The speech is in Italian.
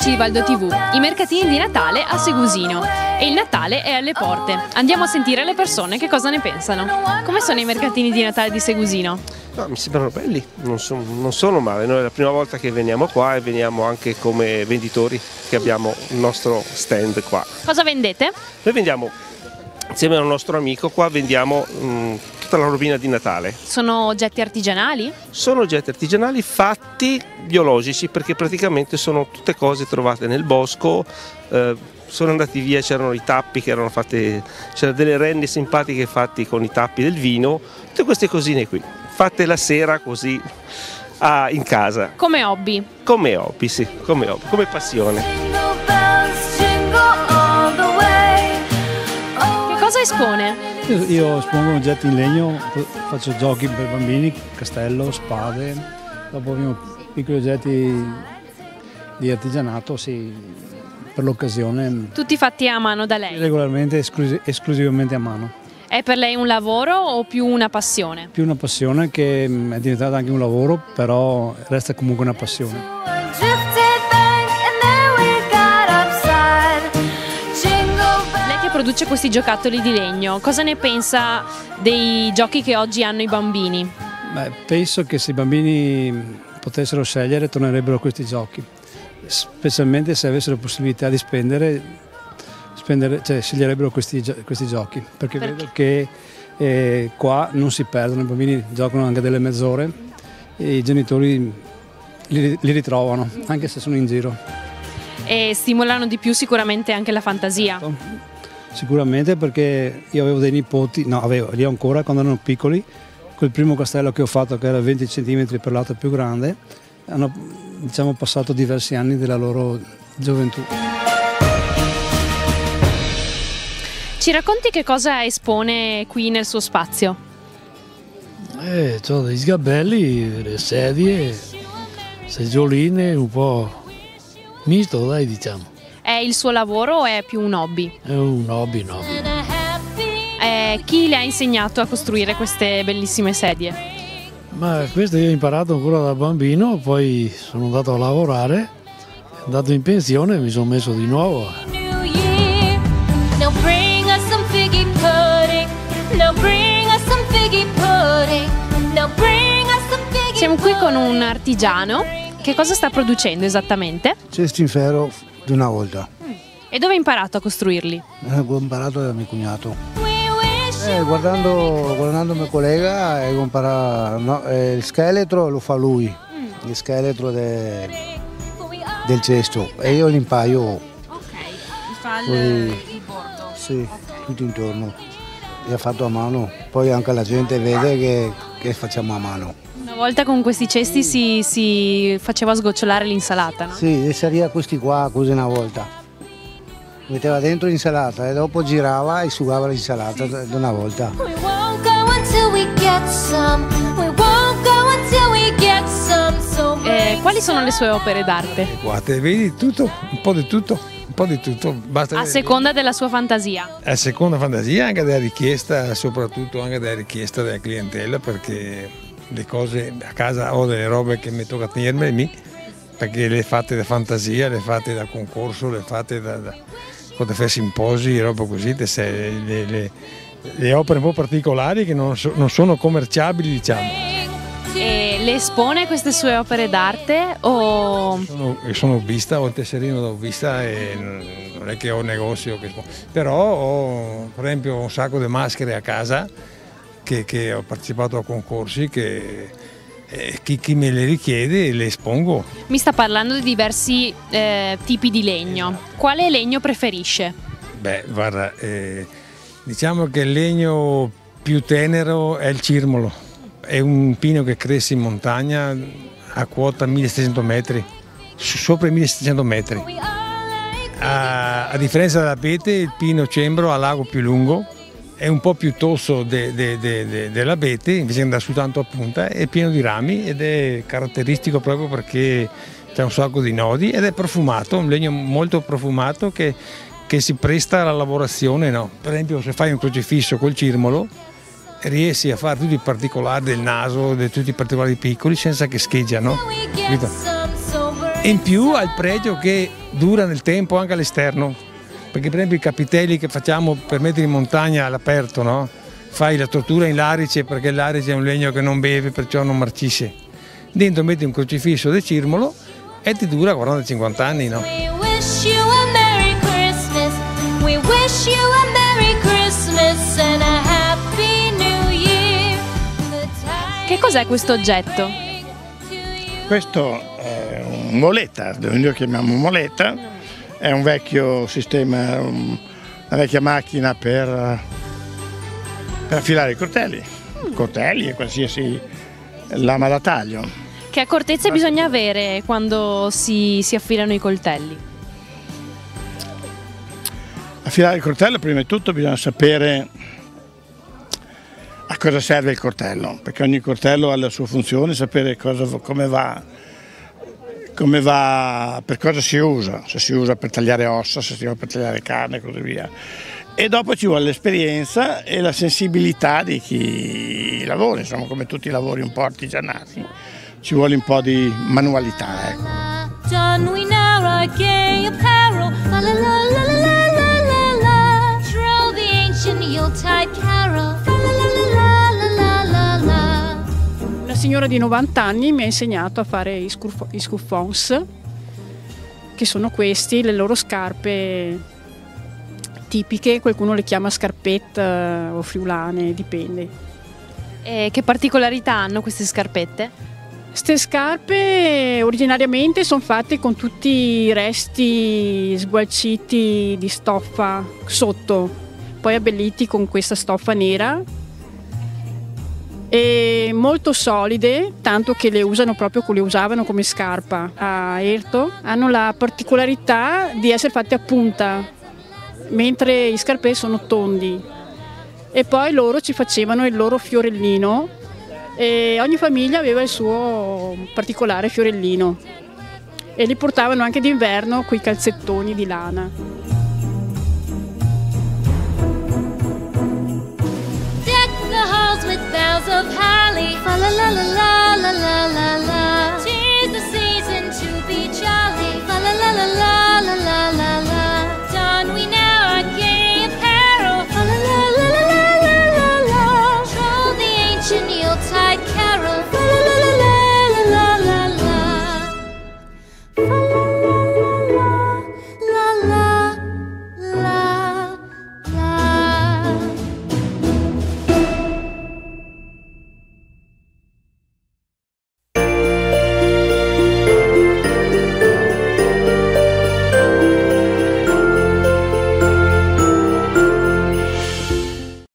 amici di Valdo TV, i mercatini di Natale a Segusino e il Natale è alle porte. Andiamo a sentire le persone che cosa ne pensano. Come sono i mercatini di Natale di Segusino? No, mi sembrano belli, non sono male. Noi è la prima volta che veniamo qua e veniamo anche come venditori, che abbiamo il nostro stand qua. Cosa vendete? Noi vendiamo, insieme al nostro amico qua, vendiamo tutta la robina di Natale. Sono oggetti artigianali? Sono oggetti artigianali fatti biologici, perché praticamente sono tutte cose trovate nel bosco. Sono andati via, c'erano i tappi che erano fatti, c'erano delle renne simpatiche fatte con i tappi del vino, tutte queste cosine qui, fatte la sera così in casa. Come hobby? Come hobby, sì, come hobby, come passione. Che cosa espone? Io espongo oggetti in legno, faccio giochi per bambini, castello, spade, dopo abbiamo piccoli oggetti di artigianato, sì, per l'occasione. Tutti fatti a mano da lei? Regolarmente, esclusivamente a mano. È per lei un lavoro o più una passione? Più una passione che è diventata anche un lavoro, però resta comunque una passione. Lei che produce questi giocattoli di legno, cosa ne pensa dei giochi che oggi hanno i bambini? Beh, penso che se i bambini potessero scegliere tornerebbero a questi giochi, specialmente se avessero possibilità di spendere, cioè sceglierebbero questi giochi, perché vedo che qua non si perdono, i bambini giocano anche delle mezz'ore e i genitori li ritrovano, anche se sono in giro. E stimolano di più sicuramente anche la fantasia. Sicuramente, perché io avevo dei nipoti, li ho ancora quando erano piccoli, quel primo castello che ho fatto, che era 20 cm per lato più grande, hanno, diciamo, passato diversi anni della loro gioventù. Ci racconti che cosa espone qui nel suo spazio? C'ho dei sgabelli, le sedie, seggioline, un po' misto, dai, diciamo. È il suo lavoro o è più un hobby? È un hobby. Chi le ha insegnato a costruire queste bellissime sedie? Ma questo io ho imparato ancora da bambino, poi sono andato a lavorare, andato in pensione e mi sono messo di nuovo. Siamo qui con un artigiano. Che cosa sta producendo esattamente? Cesti in ferro di una volta. E dove ha imparato a costruirli? Ho imparato da mio cognato. Guardando mio collega, ho imparato, no, il scheletro lo fa lui, il scheletro del cesto, e io l'impaio. Ok, fa il bordo. Sì, tutto intorno. E ha fatto a mano, poi anche la gente vede che facciamo a mano. Una volta con questi cesti si faceva sgocciolare l'insalata, no? Sì, seria questi qua così una volta. Metteva dentro l'insalata e dopo girava e sugava l'insalata da una volta. Quali sono le sue opere d'arte? Guarda, vedi tutto, un po' di tutto. Basta A seconda della sua fantasia? A seconda fantasia, anche della richiesta, soprattutto anche della richiesta della clientela, perché le cose a casa ho delle robe che mi tocca tenermi, perché le fatte da fantasia, le fatte da concorso, le fatte quando fai simposi, roba così, le opere un po' particolari che non sono commerciabili, diciamo. E le espone queste sue opere d'arte o...? Sono hobbista, ho il tesserino da hobbista e non è che ho un negozio, però ho per esempio un sacco di maschere a casa che ho partecipato a concorsi che chi me le richiede le espongo. Mi sta parlando di diversi tipi di legno. Quale legno preferisce? Beh, guarda, diciamo che il legno più tenero è il cirmolo. È un pino che cresce in montagna a quota 1700 metri, sopra i 1700 metri. A differenza dell'abete, il pino cembro ha l'ago più lungo, è un po' più tosto dell'abete, invece che andare su tanto a punta, è pieno di rami ed è caratteristico proprio perché c'è un sacco di nodi ed è profumato, un legno molto profumato che si presta alla lavorazione, no? Per esempio se fai un crocifisso col cirmolo riesci a fare tutti i particolari del naso, tutti i particolari piccoli senza che scheggiano. e in più ha il pregio che dura nel tempo anche all'esterno, perché per esempio i capitelli che facciamo per mettere in montagna all'aperto, no? Fai la tortura in larice perché il larice è un legno che non beve, perciò non marcisce. Dentro metti un crocifisso di cirmolo e ti dura 40-50 anni, no? Che cos'è questo oggetto? Questo è un moletta, noi lo chiamiamo moletta, è un vecchio sistema, una vecchia macchina per affilare i coltelli e qualsiasi lama da taglio. Che accortezze bisogna avere quando si affilano i coltelli? Affilare il coltello, prima di tutto bisogna sapere a cosa serve il coltello, perché ogni coltello ha la sua funzione, sapere come va, per cosa si usa, se si usa per tagliare ossa, se si usa per tagliare carne e così via. E dopo ci vuole l'esperienza e la sensibilità di chi lavora, insomma, come tutti i lavori un po' artigianali, ci vuole un po' di manualità, ecco. Una signora di 90 anni mi ha insegnato a fare i scoufons, che sono questi, le loro scarpe tipiche, qualcuno le chiama scarpette o friulane, dipende. E che particolarità hanno queste scarpette? Queste scarpe originariamente sono fatte con tutti i resti sgualciti di stoffa sotto, poi abbelliti con questa stoffa nera e molto solide, tanto che le usano proprio come le usavano come scarpa a Erto. Hanno la particolarità di essere fatte a punta, mentre i scarpè sono tondi, e poi loro ci facevano il loro fiorellino e ogni famiglia aveva il suo particolare fiorellino e li portavano anche d'inverno coi calzettoni di lana. Deck the halls with boughs of holly, fa la la la la la la la la. 'Tis the season to be jolly, fa la la la la la la la la. Don we now our gay apparel, fa la la la la la la la. Troll the ancient Yuletide carol, fa la la la la la la la. Fa la la.